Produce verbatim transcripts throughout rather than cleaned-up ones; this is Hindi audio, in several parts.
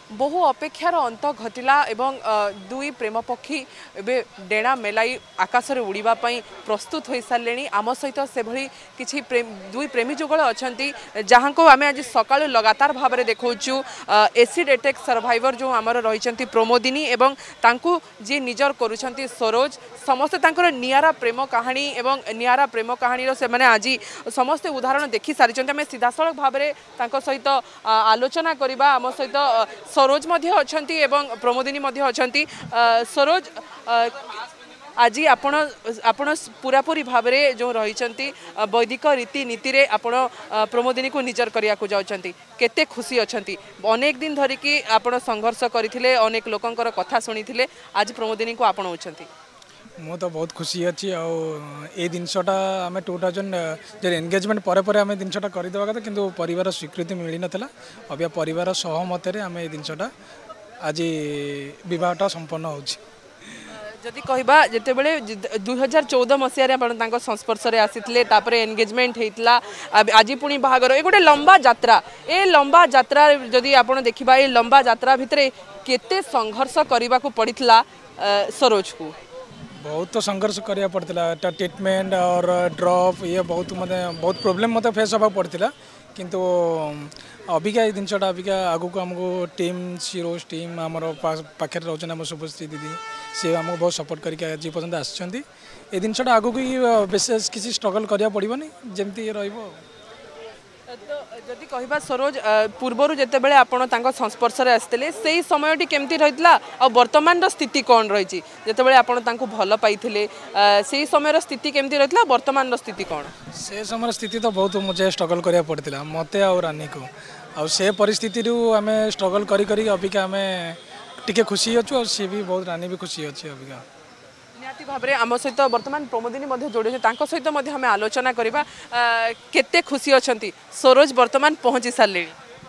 बहु अपेक्षार अंत घटिला एवं दुई प्रेम पक्षी एबे डेणा मेलाई आकाश रे उड़ीबा पई प्रस्तुत होई सारलेनी आम सहित से भली किछि प्रेम दुई प्रेमी जुगल अछंती जहां को आमे आज सकाळ लगातार भाव रे देखौछु एसिड अटैक सर्वाइवर जो आमर रहिसंती प्रमोदिनी एवं तांकु जे निजर करूछंती सरोज समस्त तांकर नियारा प्रेम कहानी एवं नियारा प्रेम कहानी रो से माने आज समस्त उदाहरण देखि सारिचंती आमे सीधासळक भाव रे तांको सहित आलोचना करिबा आम सहित सरोज मध्य अछंती एवं प्रमोदिनी मध्य अछंती सरोज आज आपण आपण पूरापूरी भाव रे जो रहिचंती वैदिक रीति नीति रे आपण प्रमोदिनी को निजर करिया को जाउचंती केते खुशी अछंती अनेक दिन धरि कि आपण संघर्ष करिथिले अनेक लोकंकर कथा सुनिथिले आज प्रमोदिनी को आपण होचंती मु तो बहुत खुशी अच्छी ए जिनसटा आम टू थाउजेंड जो एंगेजमेंट पर पर आम जिनसटा करदेवा कथा किंतु परिवार स्वीकृति मिल नाला अबिया परिवार सहमत आम ए जिनसटा आज बहटा संपन्न हो जदि कहबा जेते बेले दुई हजार चौदह मसीह संस्पर्श में आसी तापरे एंगेजमेंट होता आज पुणी बाहागर ये गोटे लंबा यात्रा ए लंबा यात्रा जदि आपण देखिबा ए लंबा यात्रा भितरे केते संघर्ष करने को पड़ता सरोज को बहुत तो संघर्ष करिया पड़ता ट्रीटमेंट और ड्रॉप ये बहुत मते बहुत प्रॉब्लम मत फेस होगा पड़ता किंतु अबिका ये जिनटा अबिका आगु को आमको टीम सीरोज टीम आमर पाखे रोचन आम शुभश्री दीदी सी आमको बहुत सपोर्ट करके आज पर्यटन आसछंती ए जिनटा आगु को विशेष किसी स्ट्रगल करिया पड़बनी जेमती रहिबो तो जदि कहबा सरोज पूर्वर जेते बेले आपण तांको संस्पर्श रे आस्तेले सेही समयटी केमती रहितला आ वर्तमान रो स्थिति कोन रहिची जेते बेले आपण तांको भल पाइथिले सेही समय रो स्थिति केमती रहितला वर्तमान रो स्थिति कोन से समय स्थिति तो बहुत मुझे स्ट्रगल करिया पड़तिला मते और रानी को आ से परिस्थिति रु आमे स्ट्रगल करी करी अबिका आमे टिके खुशी अछु और से भी बहुत रानी भी खुशी अछि अबिका निहाती भाव में आम सहित बर्तमान प्रमोदिनी जोड़ी सहित आम आलोचना करवा केते खुशी अछंती सरोज बर्तमान पहुंची सारे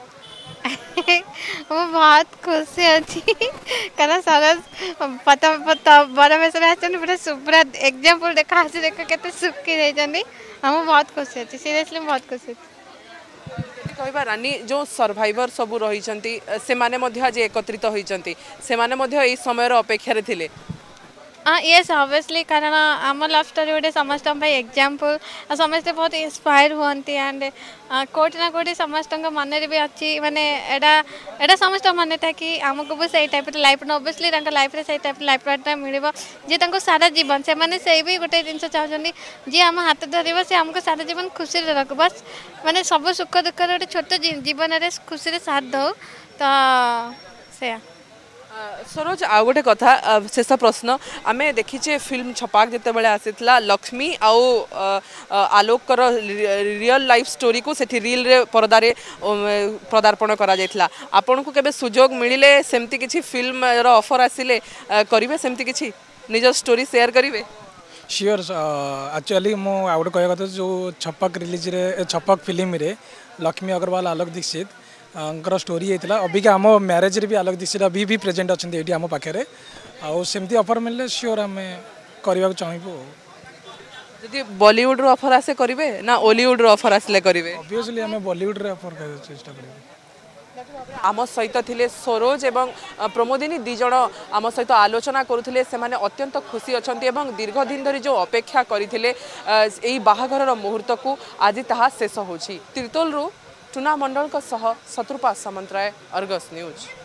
वो बहुत खुशी अच्छी कारण सरोज पता पता बड़ बेस पूरा पूरा एग्जाम्पल देखा आसी देख के सुखी रही हम बहुत खुशी अच्छी सीरियसली बहुत खुशी कहबा रानी जो सर्वाइवर सब रही से माने मध्य आज एकत्रित होती से माने मध्य एई समय अपेक्षा रे थिले हाँ येस ऑब्वियसली कारण आम लव स्टोरी गोटे समस्त एग्जाम्पल समस्ते बहुत इंस्पायर हुंती एंड कोटी ना कोटी समस्त मन भी अच्छी माने एडा एडा समस्त मन था कि आमको भी सही टाइप लाइफ ऑब्वियसली लाइफ रे सही टाइप लाइफ पार्टनर मिल जी सारा जीवन से माने से भी गोटे जिन चाहते जी आम हाथ धर से आमको सारा जीवन खुशी रख बस माने सब सुख दुख गोटे छोट जीवन में खुशी साथ दो तो से सरोज आ गोटे कथा शेष प्रश्न आम देखीचे फिल्म छपाक जिते बड़े आसीला लक्ष्मी आउ आलोकर रियल लाइफ स्टोरी को सेठी रील रे पर्दा रे पदार्पण करा जायथिला आपन को केबे सुजोग मिलिले सेमती किछि फिल्म रो ऑफर आसिले करिवे सेमती किछि निज स्टोरी शेयर करिवे श्योर एक्चुअली मो आउट कहया कथा जो छपक रिलीज रे छपक फिल्म रे लक्ष्मी अग्रवाल आलोक दीक्षित स्टोरी होता अबिका आम मैरेज रे भी आलोक दीक्षित अभी भी प्रेजेंट अच्छा ये आम पाखे आमती ऑफर मिले श्योर आम करने चाहबू जदि बॉलीवुड रो ऑफर आसे करिवे ना हॉलीवुड रो ऑफर आसले करिवे ऑब्वियसली आम बॉलीवुड रे ऑफर कर चेष्टा करिवे आम सहित थिले सरोज एवं प्रमोदिनी दी जण आम सहित आलोचना करुथिले से माने अत्यंत खुशी अछंती एवं दीर्घ दिन धरी जो अपेक्षा करिथिले एई बाहाघरर मुहूर्त को आज ताहा शेष होछि तिर्तोल रु टुना मंडल सह शत्रुपा सामंतराय अर्गस न्यूज।